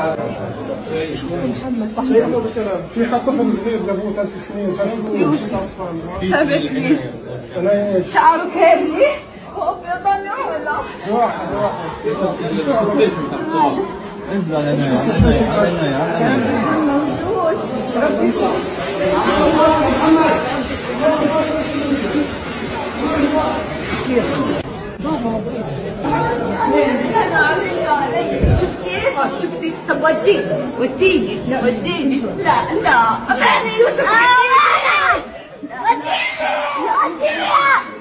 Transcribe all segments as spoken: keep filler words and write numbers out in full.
في حد طفل صغير له ثلاث سنين سبع سنين شعره كيرلي وابيض ولا واحد واحد انزل علينا علينا علينا شفت كيف؟ شفتي؟ طب وديني وديني وديني لا لا أماني يوسف وديني وديني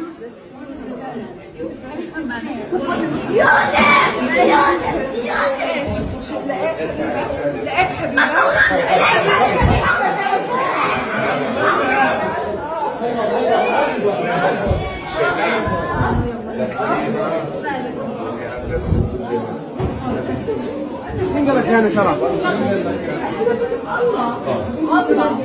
يوسف يوسف يوسف لقيت مين قال لك يعني شرف؟ الله والله